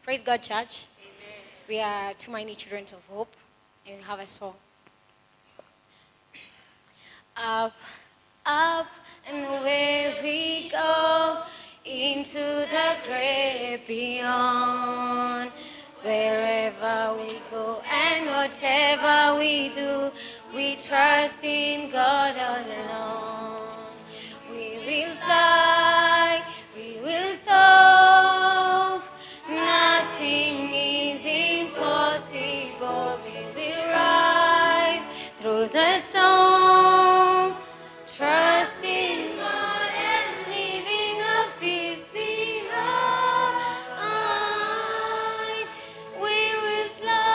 Praise God, church. Amen. We are Tumaini Children of Hope, and we have a song. Up, up, and away we go into the great beyond. Wherever we go and whatever we do, we trust in God all along. We will fly, we will soar. Nothing is impossible. We will rise through the storm, trusting God and leaving our fears behind. We will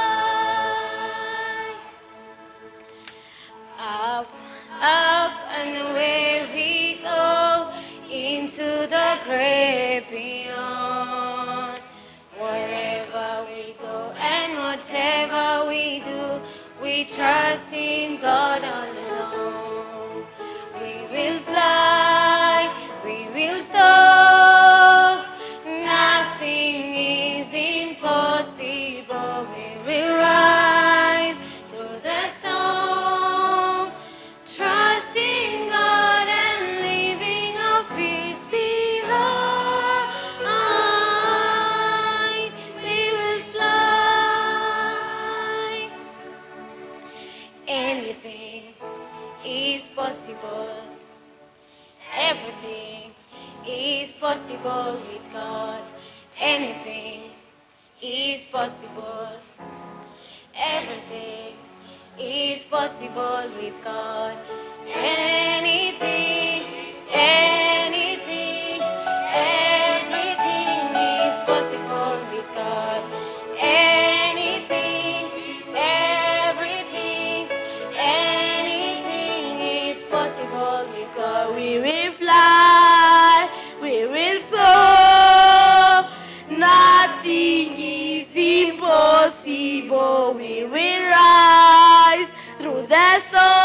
fly up, up, and away we go into the great beyond. Wherever we go and whatever we do, we trust in God all along. We will fly, we will soar. Nothing is impossible. We will rise through the storm, trusting God and leaving our fears behind. We will fly. Anything is possible. Everything is possible with God. Anything is possible. Everything is possible with God. Anything, anything, everything is possible with God. Anything, everything, anything is possible with God. We will fly, we will soar. Nothing is impossible. We will rise through the storm.